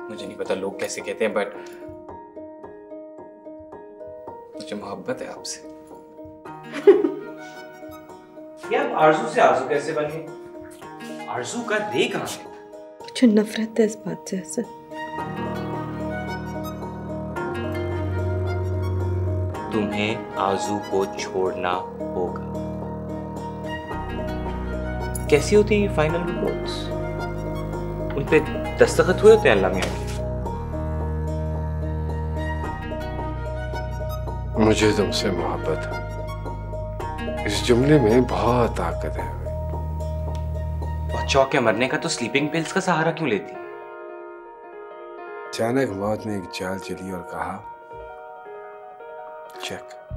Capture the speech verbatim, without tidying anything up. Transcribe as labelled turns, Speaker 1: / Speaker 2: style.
Speaker 1: मुझे नहीं पता लोग कैसे कहते हैं, बट मुझे मोहब्बत है आपसे।
Speaker 2: यार आरजू से आरजू कैसे बनी? आरजू का रे कहाँ है?
Speaker 3: मुझे नफरत है इस बात से हसन।
Speaker 2: तुम्हें आरजू को छोड़ना होगा। कैसी होती है फाइनल रिपोर्ट्स? उन पे दस्तखत हुए होते हैं अल्लाह मियां के?
Speaker 4: मुझे तुमसे मोहब्बत है, इस जुमले में बहुत ताकत है।
Speaker 2: और चौक के मरने का तो स्लीपिंग पिल्स का सहारा क्यों लेती?
Speaker 4: अचानक मौत ने एक चाल चली और कहा चेक।